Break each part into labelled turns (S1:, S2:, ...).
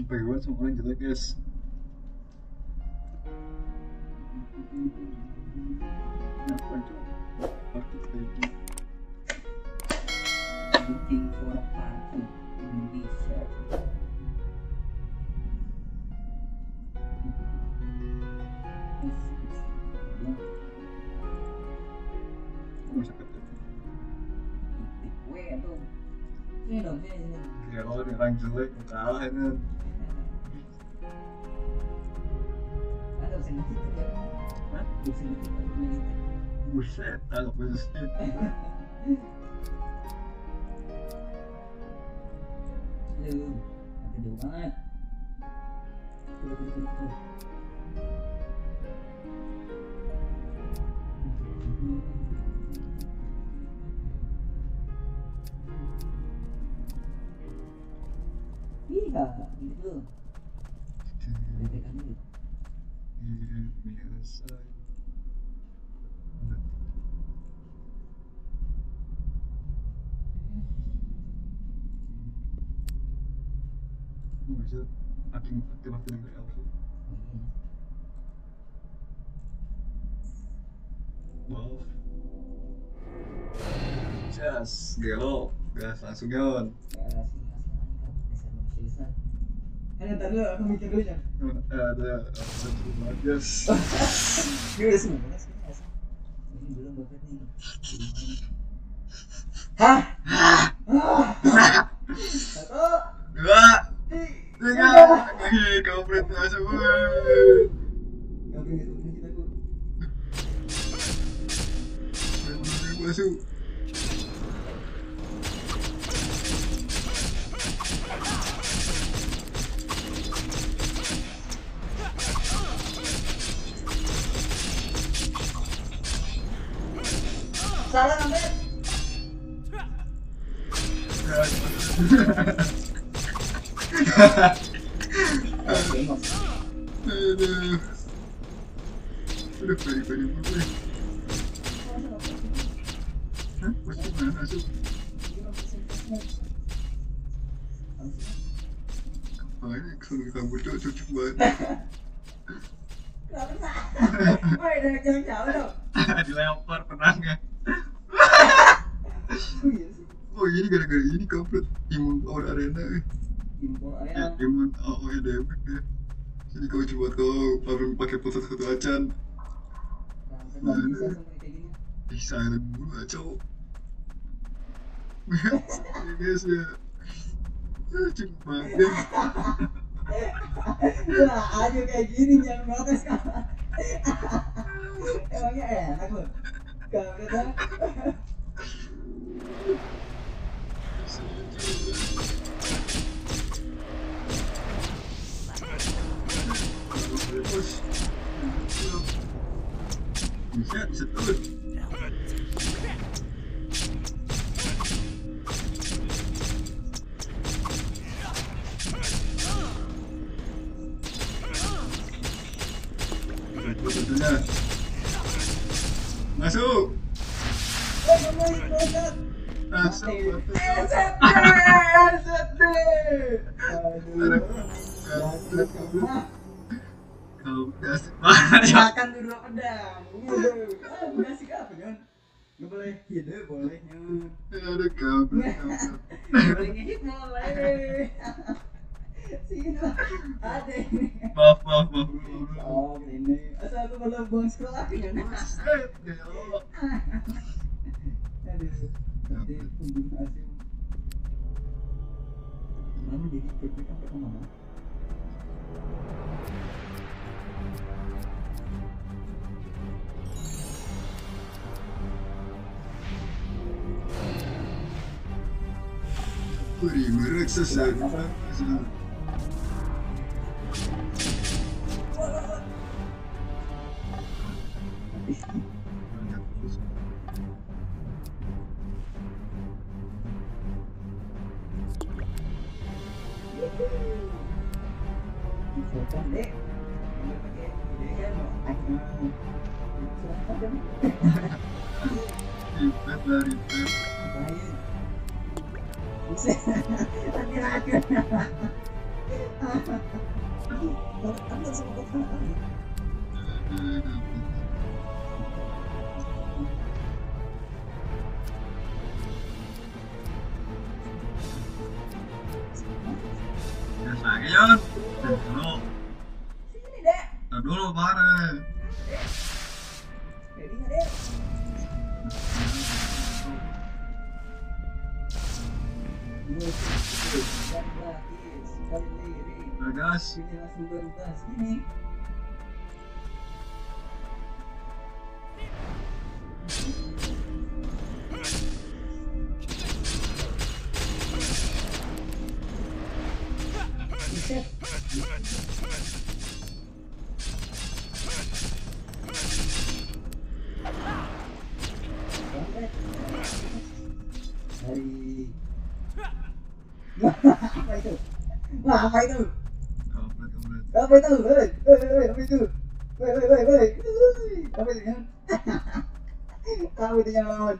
S1: Bagaimana semua orang jelek guys. Kenapa coba? Party lagi.
S2: Looking for a party Indonesia.
S1: Masa kata.
S2: Gue tuh. Sini dong, sini.
S1: Ya kalau orang jelek kalah ini.
S2: Ada sini kita.
S1: Hah?
S2: Di sini kita.
S1: Buset, agak buset.
S2: Lu, ada jauh banget. Tuh. Iya, gitu. Betekan dulu.
S1: Biasa. Bisa aktif dari Elsa. Wow. Jas, gelo, gas langsung yon.
S2: Ntar dulu, aku mikir dulu ya.
S1: Ada banget gas.
S2: Ini udah semuanya sih. Ini belum banget nih. Hah? Satu,
S1: Dua, tiga, komplit masuk.
S2: Gabung gitu kita tuh.
S1: Masuk.
S2: Salah ngambil.
S1: Aduh. Udah balik. Hah? Masuk mana masuk? Apanya kalau kamu tuh cocok banget.
S2: Woi, udah jangan jauh dong.
S1: Dilempar penangnya.
S2: Oh iya sih.
S1: Oh ini gara-gara ini kampret imun power arena.
S2: Info area.
S1: Imun AOE damage deh. Jadi kau coba kau pakai pusat satu acan.
S2: Nggak bisa sampai kayak gini.
S1: Silent dulu aja. Ya guys ya. Cepet banget.
S2: Wah, aja kayak gini jangan protes kawan. Emangnya enak loh. Kamu kan?
S1: Bisa turun. Betulnya. Masuk. Masuk. Kau kasih
S2: Makan tuh dua pedang. Ngasih ke apa Nyon? Nggak boleh hidup, boleh Nyon.
S1: ada kabel.
S2: Nggak boleh ngehit, boleh. Sini lah, ada ini.
S1: Maaf.
S2: Oh ini, asal aku belum buang sekolah aku Nyon. Aduh, nanti pembunuh asing. Mana jadi cepet sampai kemana?
S1: Prima raksasa.
S2: Silakan dek.
S1: Ribet lah ribet.
S2: Nanti lagi. Anda sama kota.
S1: Biasa aja Yon. Dulu,
S2: Sini dek.
S1: dulu bareng.
S2: Ready nggak dek? Dan gratis sekali lirik.
S1: Bagas.
S2: Sini langsung bebas gini. Buset. Banget. Dari apa itu? Wah, apa itu?
S1: Kampret, kampret.
S2: Apa itu? Hei, apa itu? Hei. Apa itu? Apa itu nyaman?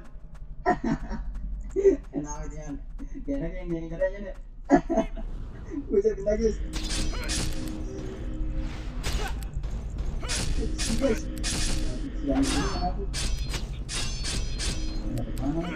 S2: Kenapa itu nyaman? Kayaknya yang caranya nih. Buset, bagus. Guys. Yang ini aku. Dapat mana?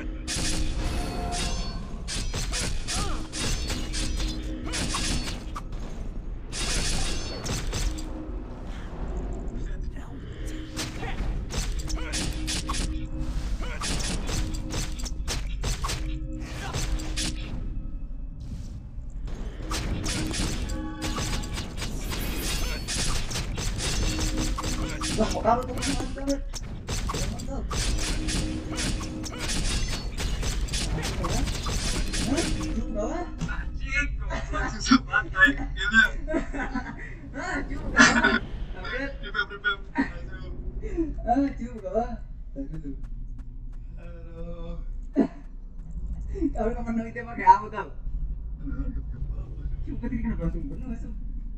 S2: Wah, mau kabur tuh, kabur. Mantap. Hah? Jum bawah?
S1: Anjing, goblok susah banget kayak gini.
S2: Hah, jum bawah? Upgrade?
S1: Prepare. Aduh.
S2: Ah, jum bawah? Aduh.
S1: Aduh.
S2: Kalau kamu penuh itu pakai apa kau? Cuma tadi kan langsung penuh langsung.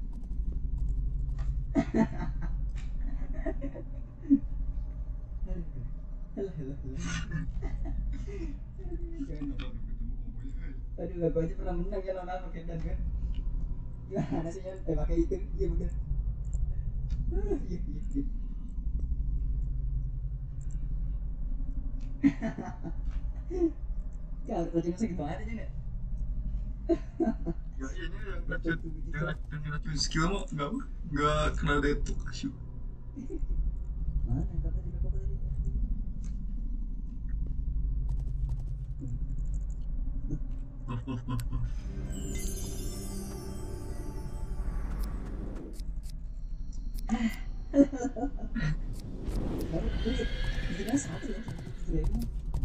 S2: Aduh, aku aja pernah menang ya lawan apa Kendan kan? Gimana sih kan? Pakai itu, iya bener. Iya. Kalau racunnya segitu aja nih.
S1: Ya ini yang racun skill mah nggak kena detuk asyik.
S2: Mana kata tadi kata tadi? Baru kulit, bikinnya satu ya, 7.000.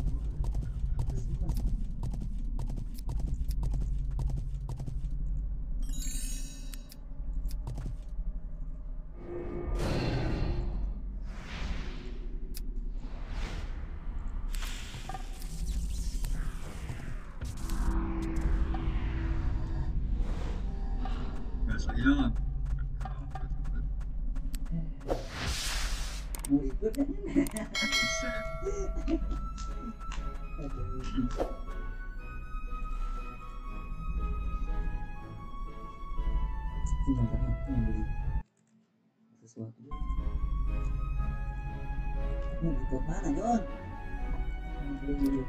S1: Biasanya
S2: Mau ikut kan?
S1: buset.
S2: Sebentar aku yang beli sesuatu. Mau di pot mana John? Dulu.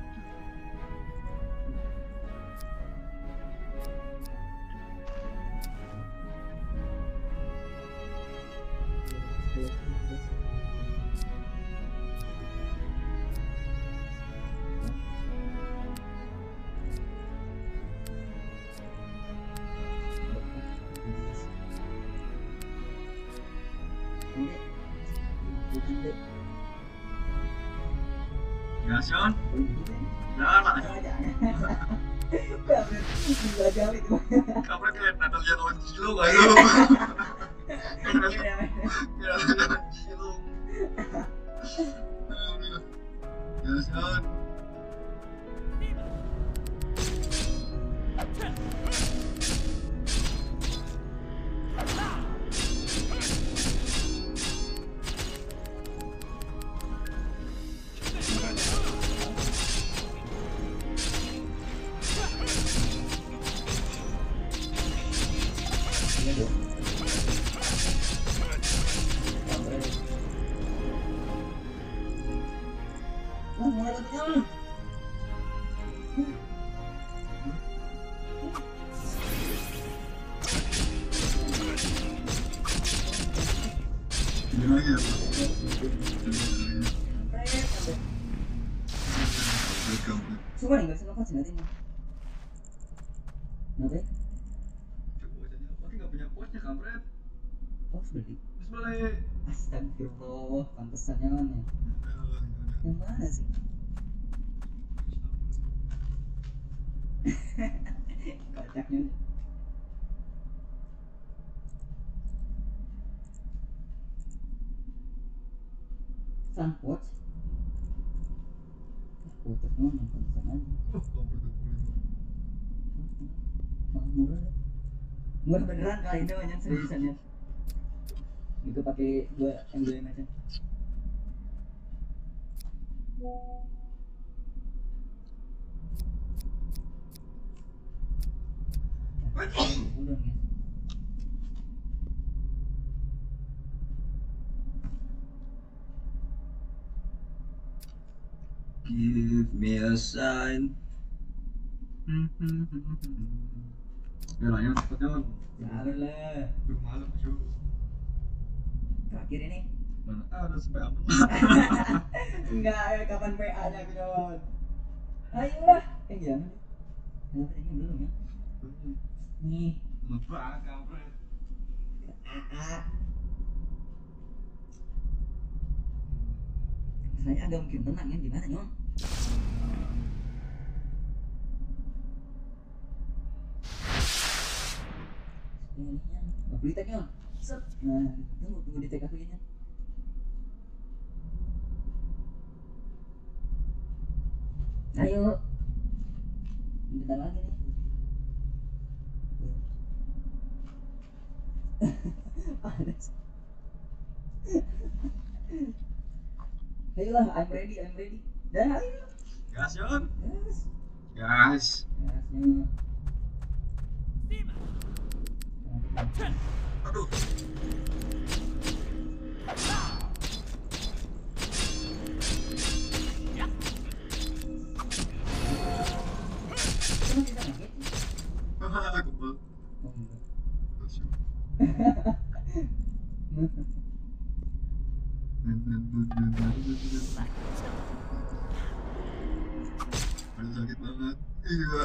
S1: Gasion, jangan kampret kayak Natalia lawan Gilo gak lu? Ya, lawan Gilo. Gasion.
S2: Mulai katanya.
S1: Ini lagi ya, Pak. Kampret.
S2: Coba nih, nggak bisa lepas nanti nih. Nanti?
S1: Coba aja nih, Pak nggak punya kuasnya kampret.
S2: Oh, beli.
S1: Terus boleh.
S2: Astagfirullah, pantesan nyaman ya. Yang mana sih? Kocaknya. Sunwatch. Watch mana? Pantesan aja.
S1: Oh, kampret 25.
S2: Mahal murah deh. Murah beneran kali ini banyak seriusannya. Itu pakai dua emblem aja. Udah nih.
S1: Give me a sign. Ya lah, cepet jalan.
S2: Sabar lah.
S1: Belum malam, cuy.
S2: Terakhir ini.
S1: Mana ada sampai apa?
S2: Enggak, kapan PA-nya Pion? Ayolah. Gimana nih? Kenapa ini belum ya? Nih.
S1: Lupa kampret.
S2: Saya agak mungkin menang ya, gimana Nyong? Nggak beli tag Nyong. Set. Nah, tunggu di tag aku ya. Ayo. Bentar lagi nih. Panas. Ayolah, I'm ready. Dah, ayo.
S1: Gas, Yon.
S2: Yes.
S1: Gas.
S2: Gasnya.
S1: Aduh.
S2: Kamu bisa kaget?
S1: Hahaha, kebal.
S2: Oh, enggak.
S1: Aduh, sakit banget. Iya.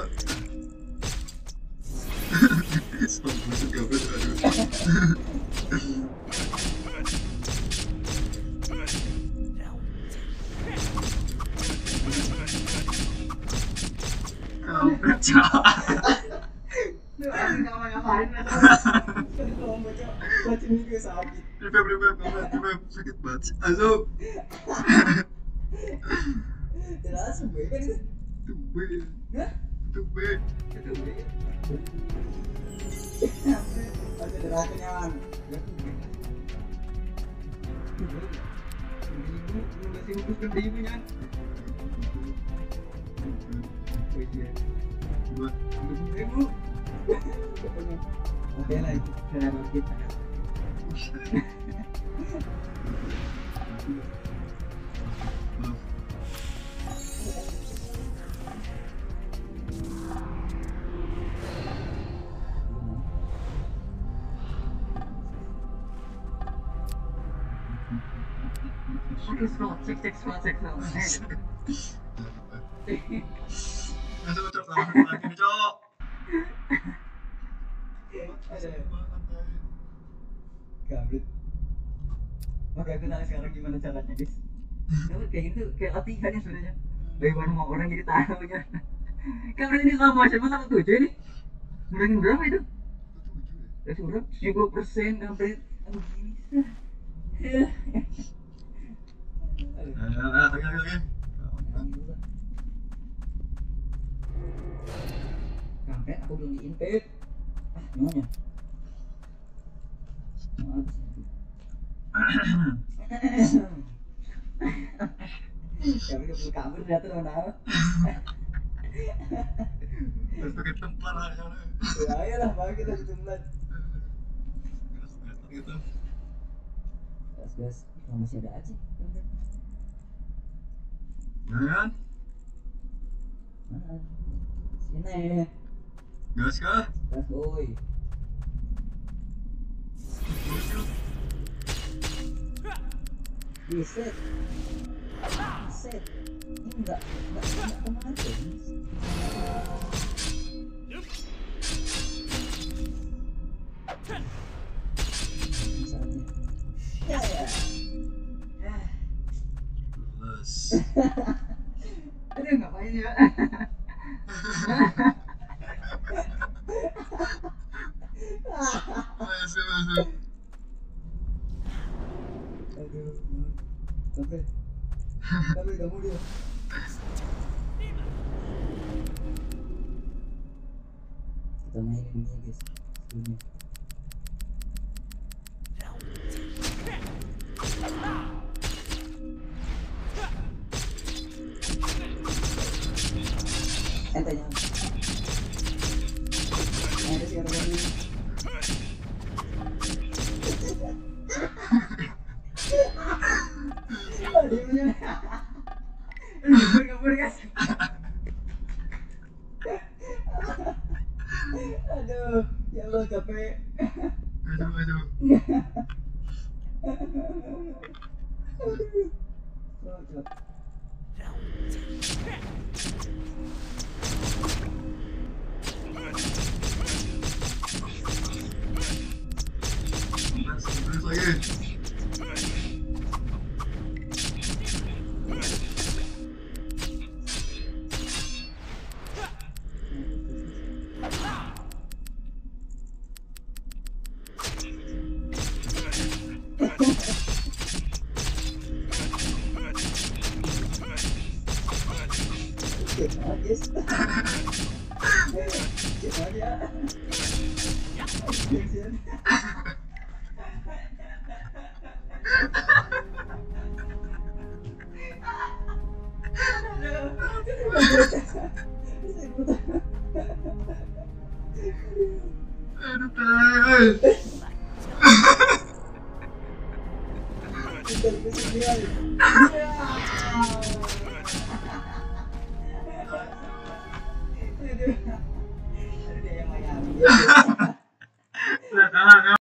S1: Stop musik kampret, aduh. Kampret,
S2: Lu ngapain? Kalau baca ini juga sakit.
S1: Revamp, kampret, sakit banget. Azub.
S2: Terasa gue kan itu.
S1: Tumbe.
S2: Hah?
S1: Tumbe.
S2: Itu gue. Ada derasnya man. Ribu-ribu oh iya.
S1: Dua.
S2: Ribu. Oke lah itu cara kita.
S1: Maaf.
S2: Oke, scroll, cek.
S1: Nggak cocok sama lagi nih, Cok.
S2: Gabut. Oke, aku tahu sekarang gimana caranya, guys. Kamu kayak gitu, kayak latihan ya sebenarnya. Bagaimana mau orang jadi tahu ya. Kamera ini sama siapa sama 7 ini? Ngurangin berapa itu? Ya sudah 70% kampret. Aduh gini.
S1: Oke.
S2: Kampret aku belum di-invite. Ah, nyonya. Kami udah perlu kabur ternyata teman-teman.
S1: Terus pakai tempar aja.
S2: Ya ayolah, bagi kita di jumlah.
S1: gitu.
S2: Gas, oh, masih ada aja.
S1: Jangan.
S2: Mana? Sini.
S1: Gas kah?
S2: Gas, boy. Reset. Reset. Ini enggak kemarin. Saatnya. Ya.
S1: Plus.
S2: Aduh, ngapain ya?
S1: Masuk, masuk.
S2: Aduh, sampai kamu dia. Kita mainin ini guys, ini. Ente jangan. Ada siapa lagi? Diamnya. Kabur guys. Aduh, ya Allah capek.
S1: Masuk, masuk.
S2: Cocok.
S1: Terus lagi.
S2: Guys. Coba ya.
S1: Aduh, tai.
S2: Aduh, dia yang main.
S1: Udah kalah,